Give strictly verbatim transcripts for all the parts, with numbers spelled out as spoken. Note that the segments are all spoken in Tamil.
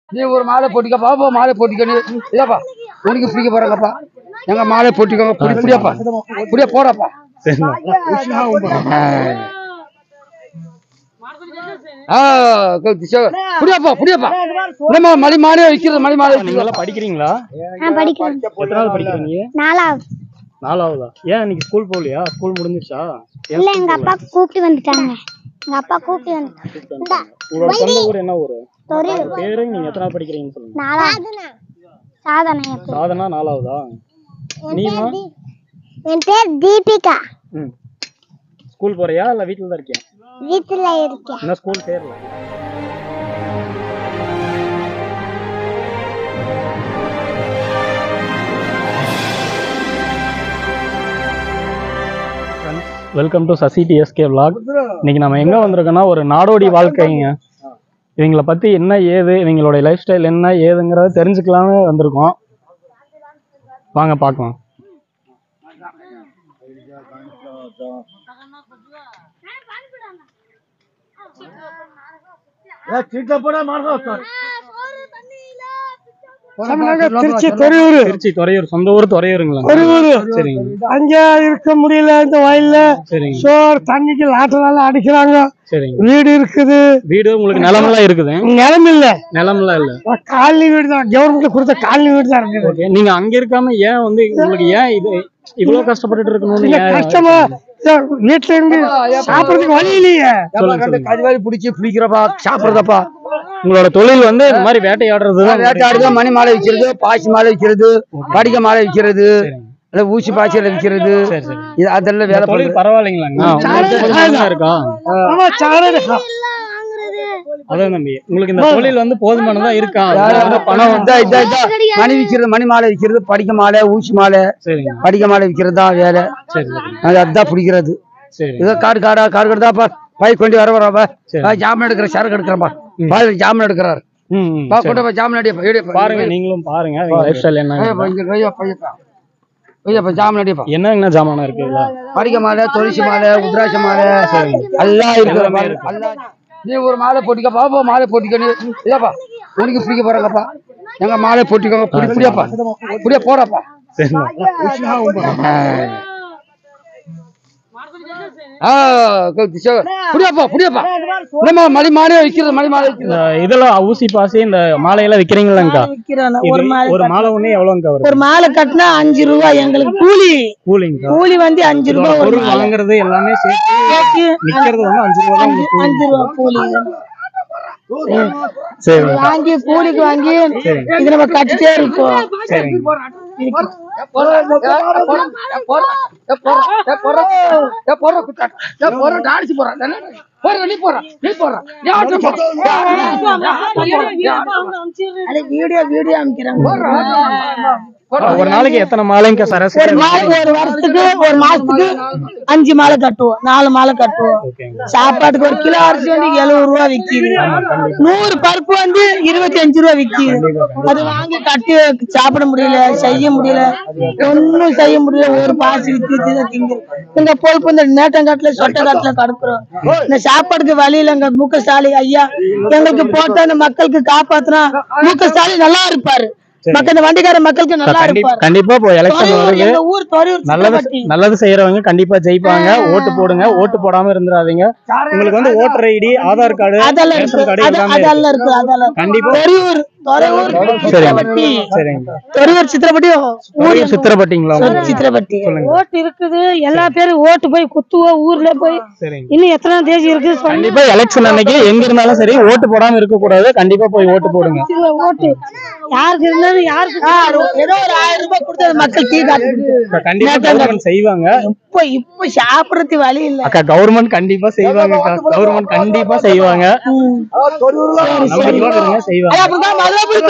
நீ ஒரு மாலை போட்டிக்கப்பா, போ மாலை போட்டிக்க. நீ இல்லப்பா, உனக்கு பிடிக்க போறாங்கப்பா. எங்க மாலை போட்டிக்கோங்க. புடி புடியாப்பா, புடியா போடாப்பா. புடியாப்பா புடியாப்பா. நம்ம மணி மாலையே வைக்கிறது. மணி மாலை நீங்க படிக்கிறீங்களா? எத்தனாவது படிக்கிறீங்க? நாலாவது. நாலாவதா? ஏன் இன்னைக்கு ஸ்கூல் போகலையா? ஸ்கூல் முடிஞ்சிருச்சா? இல்ல, எங்க அப்பா கூப்பிட்டு வந்துட்டாங்க. எங்க அப்பா கூப்பிட்டு வந்துட்டாங்க. உங்களோட சொந்த ஊர் என்ன ஊரு? தொரியூர். பேரு, நீங்க எத்தனாவது படிக்கிறீங்கன்னு சொல்லுங்க. நாலாவது. சாதனா. சாதனா நாலாவதா? நீமா? என் பேர் தீபிகா. ம். ஸ்கூல் போறியா இல்ல வீட்ல தான் இருக்கியா? வீட்ல இருக்கேன். என்ன ஸ்கூல் சேரல? Welcome to Sasi TSK vlog. இன்னைக்கு நம்ம எங்க வந்திருக்கோம்னா ஒரு நாடோடி வாழ்க்கைங்க. இவங்களை பத்தி என்ன ஏது, இவங்களோட லைஃப் ஸ்டைல் என்ன ஏதுங்கிறத தெரிஞ்சுக்கலாம்னு வந்திருக்கோம். வாங்க பார்க்கலாம். திருச்சி துறையூர். திருச்சி துறையூர். சொந்த ஊர் துறையூருங்களா? துறையூர். சரிங்க. அங்க இருக்க முடியல இந்த வயல்ல. சரிங்க. சோர் தண்ணிக்கு லாட்டனால அடிக்கிறாங்க. சரிங்க. வீடு இருக்குது. வீடு உங்களுக்கு நிலமெல்லாம் இருக்குது? நிலம் இல்ல. நிலமெல்லாம் இல்ல. காலனி வீடு தான். கவர்மெண்ட் கொடுத்த காலனி வீடு தான் இருக்குது. ஓகே. நீங்க அங்க இருக்காம ஏன் வந்து உங்களுக்கு ஏன் இது இவ்வளவு கஷ்டப்பட்டு இருக்கணும்னு? கஷ்டமா வீட்டுல இருந்து சாப்பிடறதுக்கு வழி இல்லையே. கறிவாரி பிடிச்சி பிடிக்கிறப்பா, சாப்பிடுறதப்பா. உங்களோட தொழில் வந்து இந்த மாதிரி வேட்டையாடுறது? வேட்டையாடுறது, மணி மாலை விற்கிறது, பாசி மாலை விற்கிறது, படிக்க மாலை விற்கிறது, ஊசி பாய்ச்சல விற்கிறது. அதெல்லாம் வேலை தொழில் பரவாயில்லைங்களா? இருக்கா? அதான் தம்பி, உங்களுக்கு இந்த தொழில் வந்து போதுமானதா இருக்கா? பணம் மணி விற்கிறது, மணி மாலை விற்கிறது, படிக்க மாலை, ஊசி மாலை, படிக்க மாலை விற்கிறது தான் வேலை. அதுதான் பிடிக்கிறது. இதோ காடு காடா காடு கடுதாப்பா, பை கொண்டு வர வரப்பா. ஜாமீன் எடுக்கிற சரக்கு எடுக்கிறப்பா. ஜாமீன் எடுக்கிறாரு. ஜாமீன் அடிப்பா. பாருங்க, நீங்களும் பாருங்க லைஃப் ஸ்டைல் என்ன. என்ன ஜாமான் இருக்கு? படிக்க மாலை, தொழிசி மாலை, உத்ராட்ச மாலை எல்லாம் இருக்கிற மாதிரி. நீ ஒரு மாலை போட்டிக்கப்பா, போ மாலை போட்டிக்க. நீ இல்லப்பா, உனக்கு பிடிக்க போறாங்கப்பா. எங்க மாலை போட்டிக்கோங்க. புடி புடியாப்பா, புடியா போடாப்பா. புடியாப்பா புடியாப்பா. நம்ம மணி மாலையே விற்கிறது. மணி மாலை இதெல்லாம் ஊசி பாசி இந்த மாலையெல்லாம் விக்கிறீங்களாங்கக்கா? ஒரு மாலை ஒண்ணு எவ்வளவுங்கக்கா வரும்? ஒரு மாலை கட்டினா அஞ்சு ரூபாய் எங்களுக்கு கூலி. கூலிங்க? கூலி வந்து அஞ்சு ரூபாய். பொருள் வாங்குறது எல்லாமே சேர்த்து விக்கிறது வந்து அஞ்சு ரூபாய். அஞ்சு ரூபாய் கூலி. சரி. வாங்கி கூலிக்கு வாங்கி இது நம்ம கட்டிட்டே இருக்கோம். சரி. வீடியோ வீடியோ அமைக்கிறாங்க. ஒரு நாளைக்கு எத்தனை மாலைங்க சராசரி? ஒரு நாளைக்கு ஒரு வருஷத்துக்கு ஒரு மாசத்துக்கு அஞ்சு மாலை கட்டுவோம், நாலு மாலை கட்டுவோம். சாப்பாட்டுக்கு ஒரு கிலோ அரிசி வந்து எழுபது ரூபா விக்குது. நூறு பருப்பு வந்து இருபத்தி அஞ்சு ரூபா விக்குது. அது வாங்கி கட்டி சாப்பிட முடியல, செய்ய முடியல, ஒன்னும் செய்ய முடியல. ஒரு பாசி வித்து திங்க இந்த பொறுப்பு இந்த நேட்டங்காட்டுல சொட்டக்காட்டுல கடுக்குறோம். இந்த சாப்பாட்டுக்கு வழியில எங்க மு க ஸ்டாலின் ஐயா எங்களுக்கு போட்ட அந்த மக்களுக்கு காப்பாத்தினா மு க ஸ்டாலின் நல்லா இருப்பாரு. மக்கள் வண்டிக்கார மக்களுக்கு நல்லா இருப்பாரு. கண்டிப்பா இப்போ எலெக்ஷன் வருது. ஊர் தொரியூர். நல்லது நல்லது செய்யறவங்க கண்டிப்பா ஜெயிப்பாங்க. ஓட்டு போடுங்க. ஓட்டு போடாம இருந்துடாதீங்க. உங்களுக்கு வந்து ஓட்டர் ஐடி, ஆதார் கார்டு, அதெல்லாம் இருக்கு. அதெல்லாம் இருக்கு. அதெல்லாம் கண்டிப்பா. தொரியூர் தொரியூர் சித்திரப்பட்டி. சரிங்க. தொரியூர் சித்திரப்பட்டி. ஊர் சித்திரப்பட்டிங்களா? சித்திரப்பட்டி. ஓட்டு இருக்குது. எல்லா பேரும் ஓட்டு போய் குத்துவோம் ஊர்ல போய். இன்னும் எத்தனை தேதி இருக்கு? கண்டிப்பா எலெக்ஷன் அன்னைக்கு எங்க இருந்தாலும் சரி ஓட்டு போடாம இருக்க கூடாது. கண்டிப்பா போய் ஓட்டு போடுங்க. ஓட்டு யாருக்கு இருந்தாலும் யாருக்கு ஏதோ ஒரு ஆயிரம் ரூபாய் கொடுத்து மக்கள் டீ காட்டு கண்டிப்பா கவர்மெண்ட் செய்வாங்க. இப்ப இப்ப சாப்பிடறதுக்கு வழி இல்ல அக்கா. கவர்மெண்ட் கண்டிப்பா செய்வாங்க. கவர்மெண்ட் கண்டிப்பா செய்வாங்க. செய்வாங்க.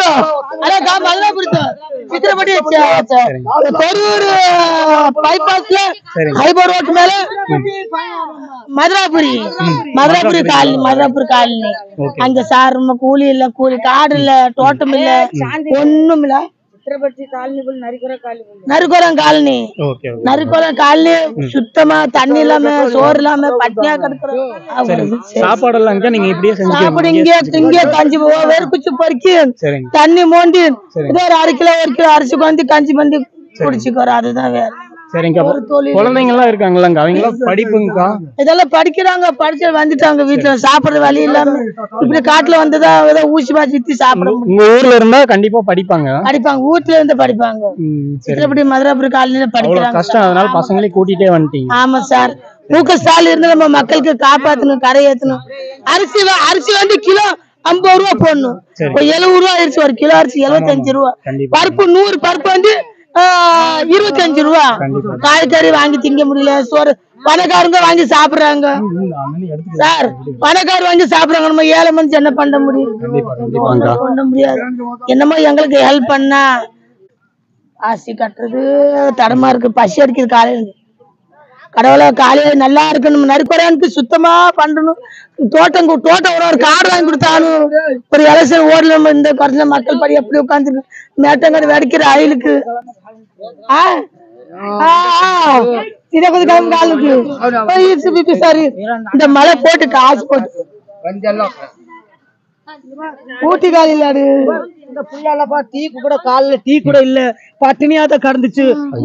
சித்திரப்பட்டி தொரியூர் பைபாஸ்ல ஹைபர் ரோட் மேல மதுராபுரி மதுராபுரி காலனி. மதுராபுரி காலனி. அங்க சார் கூலி இல்ல, கூலி காடு இல்ல, தோட்டம் இல்ல, ஒண்ணும் இல்ல. நரிக்குரம் காலனி நரிக்குரம் காலனி சுத்தமா தண்ணி இல்லாம சோறு இல்லாம பட்டினியா கிடக்குறோம். சாப்பாடு எல்லாம் நீங்க இப்படியே சாப்பாடு இங்கே இங்கே கஞ்சி வெறுக்குச்சு பொறுக்கி தண்ணி மோண்டி இதோ ஒரு அரை கிலோ ஒரு கிலோ அரிசி வந்து கஞ்சி பண்ணி குடிச்சுக்கிறோம். அதுதான் வேற. சரிங்க. குழந்தைங்க எல்லாம் இருக்காங்களாங்க, அவங்க எல்லாம் படிப்புங்கக்கா? இதெல்லாம் படிக்கிறாங்க, படிச்சு வந்துட்டாங்க வீட்டுல. சாப்பிடுற வழி இல்லாம இப்படி காட்டுல வந்துதான் ஏதோ ஊசி பாசி வித்து சாப்பிட. உங்க ஊர்ல இருந்தா கண்டிப்பா படிப்பாங்க படிப்பாங்க வீட்டுல இருந்து படிப்பாங்க. இப்படி மதுராபுரி காலனில படிக்கிறாங்க. கஷ்டம், அதனால பசங்களையும் கூட்டிட்டே வந்துட்டீங்க. ஆமா சார், மு க ஸ்டாலின் இருந்து நம்ம மக்களுக்கு காப்பாத்தணும், கரை ஏத்தணும். அரிசி அரிசி வந்து கிலோ ஐம்பது ரூபா போடணும். எழுபது ரூபா ஆயிடுச்சு ஒரு கிலோ அரிசி, எழுபத்தஞ்சு ரூபா. பருப்பு நூறு பருப்பு வந்து இருபத்தி அஞ்சு ரூபா. காய்கறி வாங்கி திங்க முடியல. சோறு பணக்காரங்க வாங்கி சாப்பிடுறாங்க சார், பணக்காரர் வாங்கி சாப்பிடுறாங்க. நம்ம ஏழை மனுஷன் என்ன பண்ண முடியும்? பண்ண முடியாது. என்னமோ எங்களுக்கு ஹெல்ப் பண்ணா ஆசி கட்டுறது தடமா இருக்கு. பசி அடிக்குது காலையில. கடவுளை காலையில நல்லா இருக்கணும். நரிக்குறையானுக்கு சுத்தமா பண்ணணும். தோட்டம் தோட்டம் ஒரு ஒரு காடு வாங்கி கொடுத்தாலும் ஒரு எலெக்ஷன் ஓடல. இந்த குறைஞ்ச மக்கள் படி எப்படி உட்காந்து மேட்டங்காடு வெடிக்கிற அயிலுக்கு இந்த மழை போட்டு காசு போட்டு ஊட்டி காலையில டீ கூட காலையில டீ கூட இல்ல, பட்டினியாத கடந்துச்சு.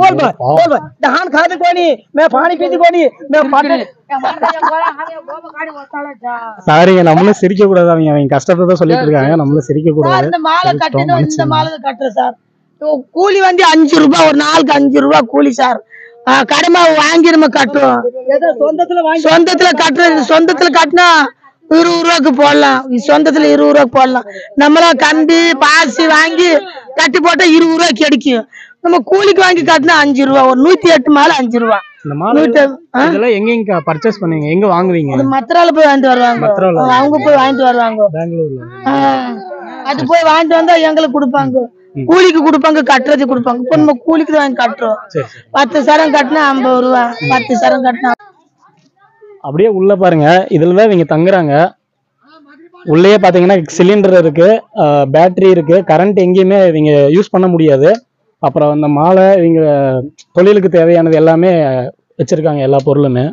சாரிங்க, நம்மளும் சிரிக்க கூடாது. அவங்க அவங்க கஷ்டத்தை சொல்லிட்டு இருக்காங்க, நம்மளும் சிரிக்க கூடாது. இந்த மாலை கட்டணும், இந்த மாலை கட்டுறேன் சார். கூலி வந்து அஞ்சு ரூபாய், ஒரு நாளுக்கு அஞ்சு ரூபாய் கூலி சார். கடமை வாங்கி நம்ம கட்டுவோம். சொந்தத்துல கட்டுறது, சொந்தத்துல கட்டினா இருபது ரூபாய்க்கு போடலாம். சொந்தத்துல இருபது ரூபாய்க்கு போடலாம். நம்மளா கம்பி பாசி வாங்கி கட்டி போட்டா இருபது ரூபாய்க்கு கிடைக்கும். நம்ம கூலிக்கு வாங்கி கட்டினா அஞ்சு ரூபா, ஒரு நூத்தி எட்டு மாலை அஞ்சு ரூபா. எங்க பர்ச்சேஸ் பண்ணுவீங்க, எங்க வாங்குவீங்க? மத்ரால போய் வாங்கிட்டு வருவாங்க, அவங்க போய் வாங்கிட்டு வருவாங்க. அது போய் வாங்கிட்டு வந்தா எங்களுக்கு கொடுப்பாங்க, கூலிக்கு கொடுப்பாங்க, கட்டுறது கொடுப்பாங்க. இப்ப நம்ம கூலிக்கு வாங்கி கட்டுறோம். பத்து சரம் கட்டினா ஐம்பது ரூபா, பத்து சரம் கட்டினா. அப்படியே உள்ள பாருங்க, இதுலதான் இவங்க தங்குறாங்க. உள்ளே பாத்தீங்கன்னா சிலிண்டர் இருக்கு, பேட்டரி இருக்கு, கரண்ட் எங்கேயுமே இவங்க யூஸ் பண்ண முடியாது. அப்புறம் அந்த மாலை இவங்க தொழிலுக்கு தேவையானது எல்லாமே வச்சிருக்காங்க, எல்லா பொருளுமே.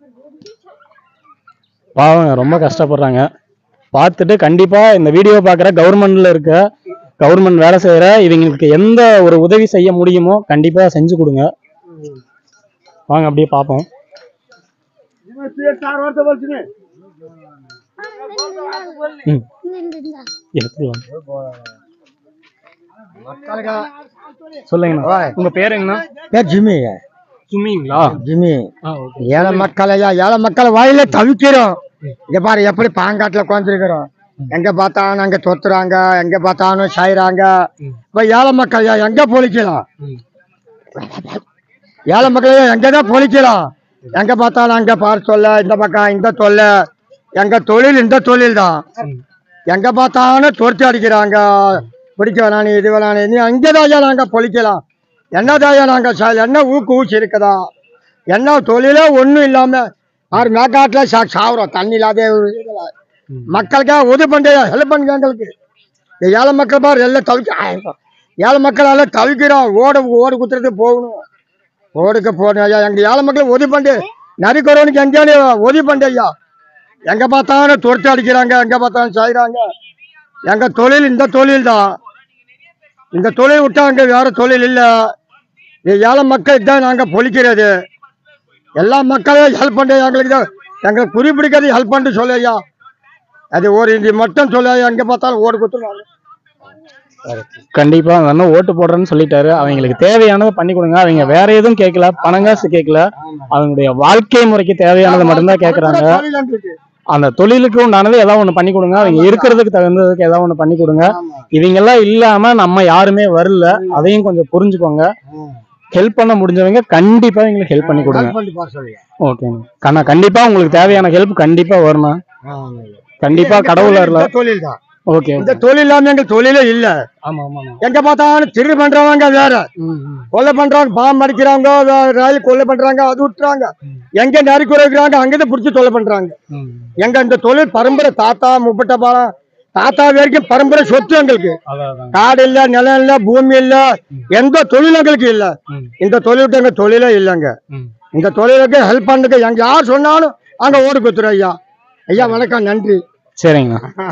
பாவங்க, ரொம்ப கஷ்டப்படுறாங்க. பார்த்துட்டு கண்டிப்பா இந்த வீடியோ பார்க்குற கவர்மெண்ட்ல இருக்க கவர்மெண்ட் வேலை செய்யற இவங்களுக்கு எந்த ஒரு உதவி செய்ய முடியுமோ கண்டிப்பா செஞ்சு கொடுங்க. வாங்க அப்படியே பார்ப்போம். சொல்லுங்கண்ணா, உங்க பேர் என்ன? ஜிம்மி. ஜிம்மிங்களா? ஜிம்மி. ஏழை மக்களையா, ஏழை மக்களை வாயில தவிக்கிறோம். இங்க பாரு எப்படி பாங்காட்டுல உட்காந்துருக்கிறோம். எங்க பார்த்தாலும் அங்க தொத்துறாங்க, எங்க பார்த்தாலும் சாயிறாங்க. இப்ப ஏழை மக்களையா எங்க பொழிக்கலாம்? ஏழை மக்களையா எங்கதான் பொழிக்கலாம்? எங்க பார்த்தாலும் அங்க பார் சொல்ல, இந்த பக்கம் இந்த தொல்லை. எங்க தொழில் இந்த தொழில் தான். எங்க பார்த்தாலும் துரத்தி அடிக்கிறாங்க. பிடிக்க வேணானு இது வேணானு நீ அங்கேதாயா நாங்க பொழிக்கலாம். என்னதாயா நாங்க என்ன ஊக்கு ஊசி இருக்குதா? என்ன தொழிலே ஒன்றும் இல்லாம ஆறு மேக்காட்டுல சா சாவுறோம் தண்ணி இல்லாத. மக்களுக்காக உதவி பண்றியா, ஹெல்ப் பண்ணுங்க எங்களுக்கு. ஏழை மக்கள் பாரு எல்லாம் தவிக்க, ஏழை மக்களால தவிக்கிறோம். ஓடு ஓடு குத்துறது போகணும், ஓடுக்க போகணும் ஐயா. எங்க ஏழை மக்கள் உதவி பண்ணு. நரிக்குறவனுக்கு எங்கேயானு உதவி பண்ணு ஐயா. எங்க பார்த்தாலும் துரத்தி அடிக்கிறாங்க, எங்க பார்த்தாலும் செய்யறாங்க. எங்க தொழில் இந்த தொழில் தான். இந்த தொழில் விட்டா அங்க வேற தொழில் இல்லை. ஏழை மக்கள் தான் நாங்க பொழிக்கிறது. எல்லா மக்களையும் ஹெல்ப் பண்ண எங்களுக்கு தான். எங்களுக்கு குறி பிடிக்கிறது ஹெல்ப் பண்ணிட்டு சொல்லு ஐயா. அது ஒரு இது மட்டும் சொல்ல, எங்க பார்த்தாலும் ஓடு கொடுத்துருவாங்க. கண்டிப்பா அந்த ஓட்டு போடுறேன்னு சொல்லிட்டாரு. அவங்களுக்கு தேவையானதை பண்ணி கொடுங்க. அவங்க வேற எதுவும் கேட்கல, பணங்காசு கேட்கல, அவங்களுடைய வாழ்க்கை முறைக்கு தேவையானதை மட்டும்தான் கேட்கறாங்க. அந்த தொழிலுக்கு உண்டானது ஏதாவது ஒண்ணு பண்ணி கொடுங்க. அவங்க இருக்கிறதுக்கு தகுந்ததுக்கு ஏதாவது ஒண்ணு பண்ணி கொடுங்க. இவங்க எல்லாம் இல்லாம நம்ம யாருமே வரல, அதையும் கொஞ்சம் புரிஞ்சுக்கோங்க. ஹெல்ப் பண்ண முடிஞ்சவங்க கண்டிப்பா எங்களுக்கு ஹெல்ப் பண்ணி கொடுங்க. ஓகேங்க கண்ணா, கண்டிப்பா உங்களுக்கு தேவையான ஹெல்ப் கண்டிப்பா வரணும். கண்டிப்பா கடவுள் தொழில் தான். ஓகே, இந்த தொழில் இல்லாம எங்க தொழிலே இல்ல. எங்க பார்த்தாலும் திருடு பண்றவங்க வேற, கொலை பண்றாங்க, பாம்பு அடிக்கிறாங்க, ரயில் கொலை பண்றாங்க, அது விட்டுறாங்க. எங்க நரிக்குறை இருக்கிறாங்க அங்கதான் புடிச்சு தொலை பண்றாங்க. எங்க இந்த தொழில் பரம்பரை தாத்தா முப்பட்ட பாலம் தாத்தா வரைக்கும் பரம்பரை சொத்து எங்களுக்கு. காடு இல்ல, நிலம் இல்ல, பூமி இல்ல, எந்த தொழில் எங்களுக்கு இல்ல. இந்த தொழில் எங்க தொழிலே இல்லைங்க. இந்த தொழிலுக்கு ஹெல்ப் பண்ணுங்க. எங்க யார் சொன்னாலும் அங்க ஓடு குத்துறோம். ஐயா ஐயா வணக்கம், நன்றி. சரிங்கண்ணா.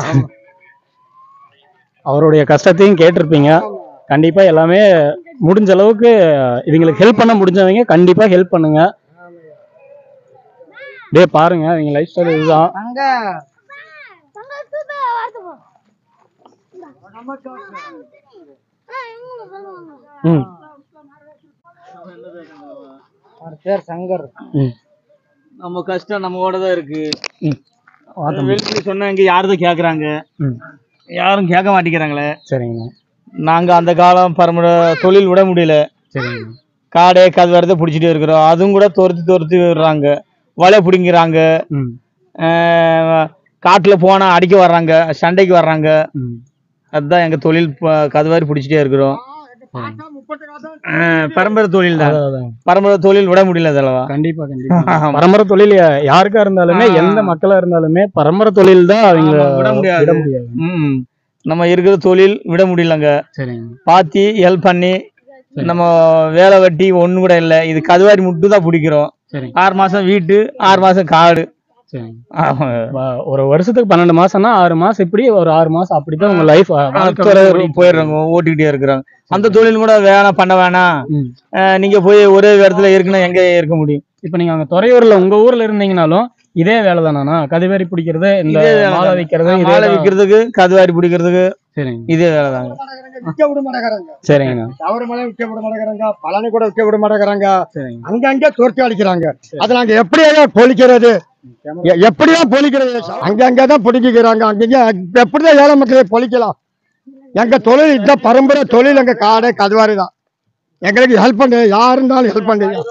அவருடைய கஷ்டத்தையும் கேட்டிருப்பீங்க. கண்டிப்பா எல்லாமே முடிஞ்ச அளவுக்கு இவங்களுக்கு ஹெல்ப் பண்ண முடிஞ்சவங்க கண்டிப்பா ஹெல்ப் பண்ணுங்க. டே பாருங்க, இவங்க லைஃப் ஸ்டைல் இதுதான். ம் பேர் சங்கர். நம்ம கஷ்டம் நம்மோட தான் இருக்கு. வெளியில சொன்னா இங்க யாருதான் கேக்குறாங்க, யாரும் கேட்க மாட்டேங்கிறாங்களே. சரிங்க. நாங்க அந்த காலம் பரம்பரை தொழில் விட முடியல. சரிங்க. காடே கது வரத பிடிச்சிட்டே இருக்கிறோம். அதுவும் கூட துரத்தி துரத்தி விடுறாங்க, வலை பிடிங்கிறாங்க, காட்டுல போனா அடிக்க வர்றாங்க, சண்டைக்கு வர்றாங்க. அதுதான் எங்க தொழில், கதுவாரி பிடிச்சிட்டே இருக்கிறோம். பரம்பரை தொழில் தான். பரம்பரை தொழில் விட முடியல அதெல்லாம். கண்டிப்பா கண்டிப்பா. பரம்பரை தொழில் யாருக்கா இருந்தாலுமே, எந்த மக்களா இருந்தாலுமே பரம்பரை தொழில் தான் அவங்க விட முடியாது. ம் நம்ம இருக்கிற தொழில் விட முடியலங்க. பாத்தி ஹெல்ப் பண்ணி நம்ம வேலை வெட்டி ஒண்ணு கூட இல்லை. இது கதுவாரி மட்டும் தான் பிடிக்கிறோம். ஆறு மாசம் வீட்டு, ஆறு மாசம் காடு. ஒரு வருஷத்துக்கு பன்னெண்டு மாசம்னா ஆறு மாசம் இப்படி, ஒரு ஆறு மாசம் அப்படித்தான் உங்க லைஃப் போயிடுறாங்க, ஓட்டிக்கிட்டே இருக்கிறாங்க. அந்த தொழில் கூட வேணாம், பண்ண வேணாம், நீங்க போய் ஒரே இடத்துல இருக்குன்னா எங்க இருக்க முடியும்? இப்ப நீங்க அங்க துறையூர்ல உங்க ஊர்ல இருந்தீங்கனாலும் இதே வேலை தானா? கதுவாரி பிடிக்கிறது, இந்த மாலை விற்கிறது, மாலை விற்கிறதுக்கு, கதுவாரி பிடிக்கிறதுக்கு இதே வேலை தாங்க. விற்க விட மாட்டேங்கிறாங்க. சரிங்க. சவரமலை விற்க விட மாட்டேங்கிறாங்க, பழனி கூட விற்க விட மாட்டேங்கிறாங்க. அங்கங்க துரத்தி அடிக்கிறாங்க. அதை நாங்க எப்படியா பொழிக்கிறது? எப்படியா பொழிக்கிறது? அங்கங்கதான் பிடிக்கிறாங்க. அங்கங்க எப்படிதான் ஏழை மக்களை பொழிக்கலாம்? எங்க தொழில் இந்த பரம்பரை தொழில், எங்க காடை கதுவாரி தான். எங்களுக்கு ஹெல்ப் பண்ணு, யாரு இருந்தாலும் ஹெல்ப் பண்ணுங்க.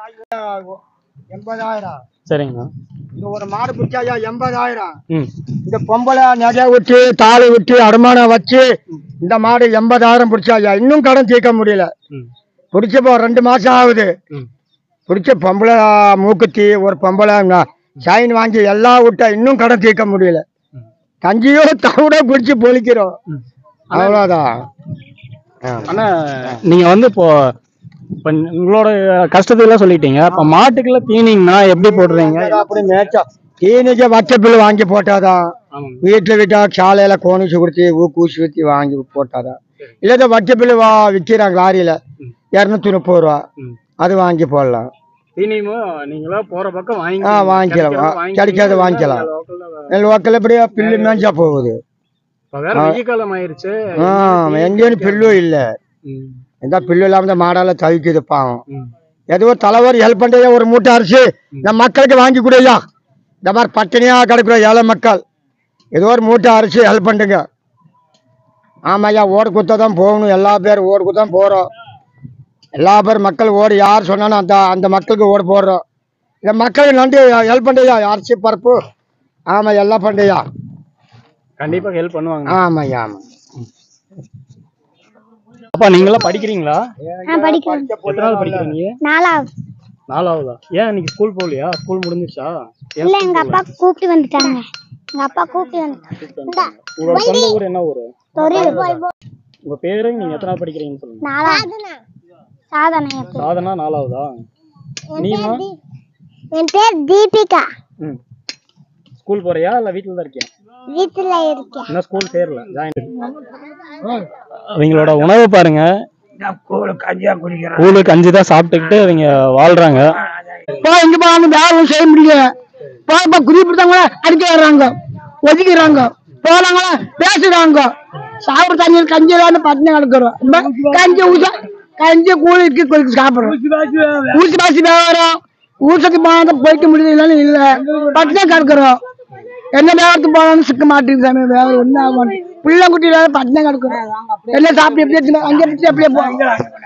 எண்பதாயிரம். சரிங்க. இந்த ஒரு மாடு பிடிச்சாயா எண்பதாயிரம். இந்த பொம்பளை நகை விட்டு தாலி விட்டு அடமானம் வச்சு இந்த மாடு எண்பதாயிரம் பிடிச்சாயா. இன்னும் கடன் தீர்க்க முடியல. பிடிச்சப்போ ரெண்டு மாசம் ஆகுது. பிடிச்ச பொம்பளை மூக்குத்தி, ஒரு பொம்பளை சைன் வாங்கி எல்லாம் விட்டா இன்னும் கடன் தீர்க்க முடியல. கஞ்சியோ தவிட பிடிச்சி பொழிக்கிறோம், அவ்வளவுதான். ஆனா நீங்க வந்து இப்போ இப்ப உங்களோட கஷ்டத்தை எல்லாம் சொல்லிட்டீங்க. இப்ப மாட்டுக்குள்ள தீனிங்கன்னா எப்படி போடுறீங்க? அப்படி மேய்ச்சா தீனிக்கு வச்சப்பில் வாங்கி போட்டாதான். வீட்டுல விட்டா சாலையில கோணிச்சு கொடுத்து ஊக்கூசி ஊற்றி வாங்கி போட்டாதான். இல்ல வச்சப்பில் வா விற்கிறாங்க லாரியில இருநூத்தி முப்பது ரூபா, அது வாங்கி போடலாம். தீனியும் நீங்களா போற பக்கம் வாங்கி வாங்கிக்கலாம், கிடைக்காத வாங்கிக்கலாம். லோக்கல் எப்படியா பில்லு மேய்ச்சா போகுது. காலம் ஆயிருச்சு, எங்கேயும் பில்லும் இல்ல. எந்த பில்லு இல்லாம மாடால தவிக்குது பாவம். ஏதோ தலைவர் ஹெல்ப் பண்றியா, ஒரு மூட்டை அரிசி இந்த மக்களுக்கு வாங்கி கொடுயா. இந்த மாதிரி பட்டினியா கிடக்குறோம் ஏழை மக்கள், ஏதோ ஒரு மூட்டை அரிசி ஹெல்ப் பண்ணுங்க. ஆமாய்யா, ஓடு குத்தான் போகணும். எல்லா பேரும் ஓடு குத்தான் போறோம். எல்லா பேரும் மக்கள் ஓடு யார் சொன்னாலும் அந்த அந்த மக்களுக்கு ஓடு போடுறோம். இந்த மக்களுக்கு நன்றி ஹெல்ப் பண்றியா, அரிசி பருப்பு. ஆமா, எல்லாம் பண்றியா, கண்டிப்பா ஹெல்ப் பண்ணுவாங்க. ஆமாய்யா. ஆமா. அப்பா நீங்களாம் படிக்கிறீங்களா? படிக்கிறேன். எத்தனாவது படிக்கிறீங்க? நாலாவது. நாலாவதா? ஏன் இன்னைக்கு ஸ்கூல் போகலையா? ஸ்கூல் முடிஞ்சிருச்சா? இல்ல, எங்க அப்பா கூப்பிட்டு வந்துட்டாங்க. எங்க அப்பா கூப்பிட்டு வந்துட்டாங்க. உங்களோட சொந்த ஊர் என்ன ஊரு? தொழில். உங்க பேரு, நீங்க எத்தனாவது படிக்கிறீங்கன்னு சொல்லுங்க. நாலாவது. சாதனா. சாதனா நாலாவதா? நீமா? என் பேர் தீபிகா. ம். ஸ்கூல் போறியா இல்ல வீட்ல தான் இருக்கியா? வீட்ல இருக்கேன். என்ன ஸ்கூல் சேரல, ஜாயின். அவங்களோட உணவு பாருங்க, கூழு கஞ்சி தான் சாப்பிட்டுக்கிட்டு அவங்க வாழ்றாங்க. இங்க போறாங்க, வேலை செய்ய முடியல. குறிப்பிட்டவங்கள அடிக்க வர்றாங்க, ஒதுக்கிறாங்க, போறாங்களா பேசுறாங்க. சாப்பிட தண்ணீர் கஞ்சி எல்லாம் பட்டினி கிடக்குறோம். கஞ்சி ஊச கஞ்சி கூலிக்கு கொதிக்கு சாப்பிடுறோம். ஊசி பாசி வியாபாரம் ஊசத்து போனா போய்க்க முடியுது, இல்லைன்னு இல்ல பட்டினி கிடக்குறோம். என்ன வியாபாரத்துக்கு போனாலும் சிக்க மாட்டேங்குது சாமி. வேலை ஒண்ணு ஆகும், பிள்ளை குட்டி இல்லாத பட்டினி கிடக்குறோம். எல்லாம் சாப்பிட்டு எப்படி அங்கே எப்படி அப்படியே போவாங்க.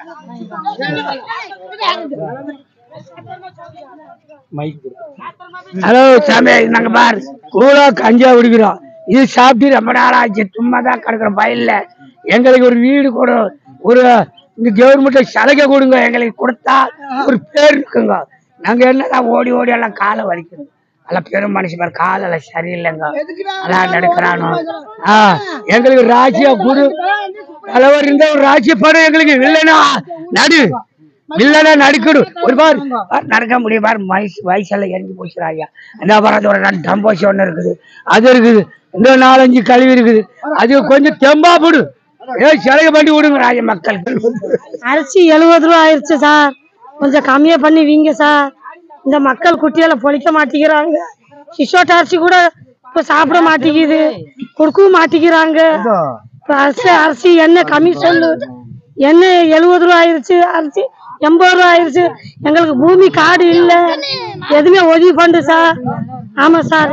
ஹலோ சாமி, நாங்க பாரு கூழா கஞ்சா குடிக்கிறோம். இது சாப்பிட்டு ரொம்ப நாள் ஆச்சு. சும்மா தான் கிடக்குறோம் வயல்ல. எங்களுக்கு ஒரு வீடு கொடு, ஒரு இந்த கவர்மெண்ட் சலுகை கொடுங்க. எங்களுக்கு கொடுத்தா ஒரு பேர் இருக்குங்க. நாங்க என்னதான் ஓடி ஓடி எல்லாம் காலை வலிக்கணும். எல்லாம் பெரும் மனுஷன் காலில் சரியில்லைங்க எல்லாம் நடக்கிறானோ ஆ எங்களுக்கு ராசியா குரு தலைவர் இருந்த ஒரு ராசிய படம் எங்களுக்கு இல்லைன்னா நடு இல்லைன்னா நடுக்கணும் ஒரு பார் நடக்க முடியும் பாரு வயசு வயசெல்லாம் இறங்கி போச்சுறாயா இந்த பரத்தோட ரெண்டு டம்போசி ஒன்று இருக்குது அது இருக்குது இன்னும் நாலஞ்சு கழிவு இருக்குது அது கொஞ்சம் தெம்பா போடு ஏ சிலைய பண்ணி விடுங்க ராஜ மக்களுக்கு. அரிசி எழுபது ரூபா ஆயிடுச்சு சார், கொஞ்சம் கம்மியா பண்ணி வீங்க சார். இந்த மக்கள் குட்டியால பொழிக்க மாட்டேங்கிறாங்க. சிசோட்ட அரிசி கூட இப்ப சாப்பிட மாட்டேங்குது, கொடுக்கவும் மாட்டேங்கிறாங்க. அரிசி அரிசி எண்ணெய் கம்மி சொல்லு, எண்ணெய் எழுபது ரூபா ஆயிடுச்சு, அரிசி எண்பது ரூபா ஆயிடுச்சு. எங்களுக்கு பூமி காடு இல்ல, எதுவுமே உதவி பண்ணு சார். ஆமா சார்.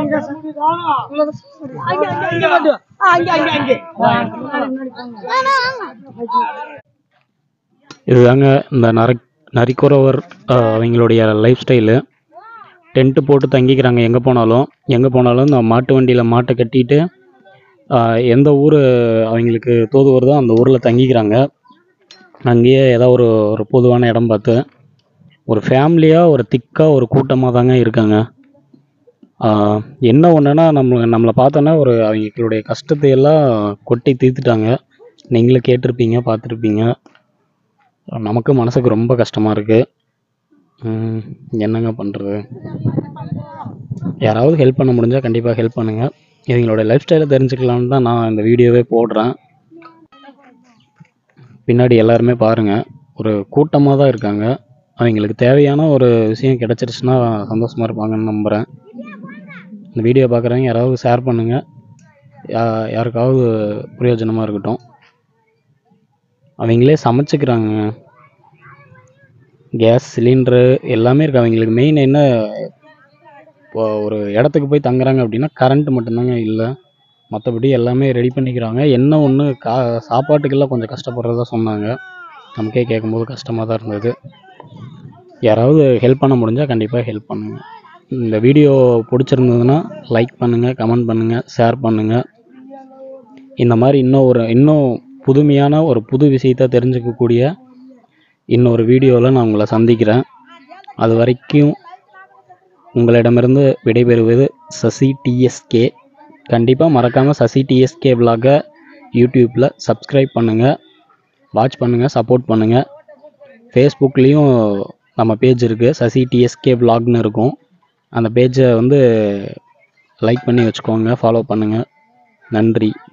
இதுதாங்க இந்த நரி நரிக்குறவர் அவங்களுடைய லைஃப் ஸ்டைலு. டென்ட்டு போட்டு தங்கிக்கிறாங்க, எங்கே போனாலும் எங்கே போனாலும் இந்த மாட்டு வண்டியில் மாட்டை கட்டிட்டு எந்த ஊர் அவங்களுக்கு தோது வருதோ அந்த ஊரில் தங்கிக்கிறாங்க. அங்கேயே ஏதோ ஒரு ஒரு பொதுவான இடம் பார்த்து ஒரு ஃபேமிலியாக ஒரு திக்காக ஒரு கூட்டமாக தாங்க இருக்காங்க. என்ன ஒன்றுனா நம்ம நம்மளை பார்த்தோன்னா ஒரு அவங்களுடைய கஷ்டத்தை எல்லாம் கொட்டி தீர்த்துட்டாங்க. நீங்களும் கேட்டிருப்பீங்க, பார்த்துருப்பீங்க. நமக்கு மனசுக்கு ரொம்ப கஷ்டமாக இருக்குது. என்னங்க பண்ணுறது? யாராவது ஹெல்ப் பண்ண முடிஞ்சால் கண்டிப்பாக ஹெல்ப் பண்ணுங்கள். இவங்களோட லைஃப் ஸ்டைலை தெரிஞ்சுக்கலான்னு தான் நான் இந்த வீடியோவே போடுறேன். பின்னாடி எல்லாருமே பாருங்கள், ஒரு கூட்டமாக தான் இருக்காங்க. அவங்களுக்கு தேவையான ஒரு விஷயம் கிடச்சிருச்சுன்னா சந்தோஷமாக இருப்பாங்கன்னு நம்புகிறேன். இந்த வீடியோ பார்க்குறவங்க யாராவது ஷேர் பண்ணுங்கள், யா யாருக்காவது பிரயோஜனமாக இருக்கட்டும். அவங்களே சமைச்சிக்கிறாங்க, கேஸ் சிலிண்டரு எல்லாமே இருக்குது அவங்களுக்கு. மெயின் என்ன, இப்போ ஒரு இடத்துக்கு போய் தங்குறாங்க அப்படின்னா கரண்ட் மட்டும்தாங்க இல்லை, மற்றபடி எல்லாமே ரெடி பண்ணிக்கிறாங்க. என்ன ஒன்று கா சாப்பாட்டுக்கெல்லாம் கொஞ்சம் கஷ்டப்படுறதா சொன்னாங்க. நமக்கே கேட்கும்போது கஷ்டமாக தான் இருந்தது. யாராவது ஹெல்ப் பண்ண முடிஞ்சால் கண்டிப்பாக ஹெல்ப் பண்ணுங்கள். இந்த வீடியோ பிடிச்சிருந்ததுன்னா லைக் பண்ணுங்கள், கமெண்ட் பண்ணுங்கள், ஷேர் பண்ணுங்கள். இந்த மாதிரி இன்னும் ஒரு இன்னும் புதுமையான ஒரு புது விஷயத்தை தெரிஞ்சுக்கக்கூடிய இன்னொரு வீடியோவில் நான் உங்களை சந்திக்கிறேன். அது வரைக்கும் உங்களிடமிருந்து விடைபெறுவது சசி டிஎஸ்கே. கண்டிப்பாக மறக்காமல் சசி டிஎஸ்கே விலாகை யூடியூப்பில் சப்ஸ்கிரைப் பண்ணுங்கள், வாட்ச் பண்ணுங்கள், சப்போர்ட் பண்ணுங்கள். ஃபேஸ்புக்லேயும் நம்ம பேஜ் இருக்குது, சசி டிஎஸ்கே விலாக்னு இருக்கும். அந்த பேஜை வந்து லைக் பண்ணி வச்சுக்கோங்க, ஃபாலோ பண்ணுங்கள். நன்றி.